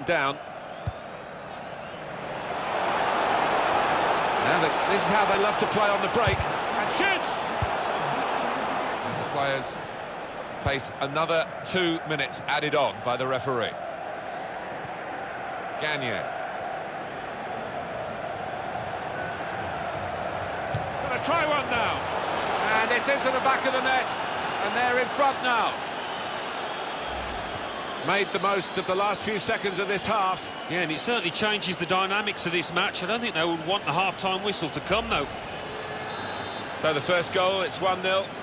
down. Now this is how they love to play on the break. And shoots! And the players face another 2 minutes added on by the referee. Gagne. Gonna try one now. And it's into the back of the net. And they're in front now. Made the most of the last few seconds of this half. Yeah, and it certainly changes the dynamics of this match. I don't think they would want the half-time whistle to come, though. So the first goal, it's 1-0.